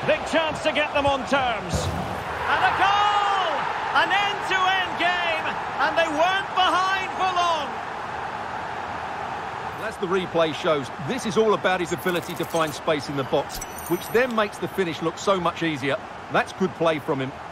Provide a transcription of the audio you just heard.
Big chance to get them on terms. And a goal! An end-to-end game, and they weren't behind for long. As the replay shows, this is all about his ability to find space in the box, which then makes the finish look so much easier. That's good play from him.